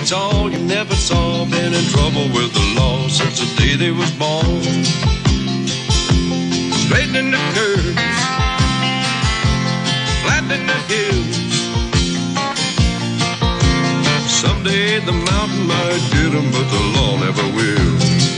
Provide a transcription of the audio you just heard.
tall, you never saw. Been in trouble with the law since the day they was born. Straightening the curves, flattening the hills. Someday the mountain might get 'em, but the law never will.